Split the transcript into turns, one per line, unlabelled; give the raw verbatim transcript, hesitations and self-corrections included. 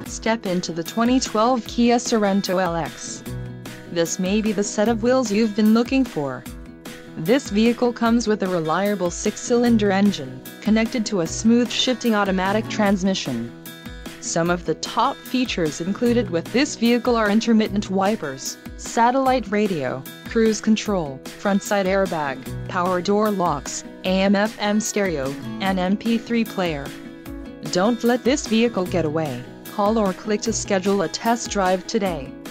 Step into the twenty twelve Kia Sorento L X. This may be the set of wheels you've been looking for. This vehicle comes with a reliable six-cylinder engine, connected to a smooth shifting automatic transmission. Some of the top features included with this vehicle are intermittent wipers, satellite radio, cruise control, front side airbag, power door locks, A M F M stereo, and M P three player. Don't let this vehicle get away. Call or click to schedule a test drive today.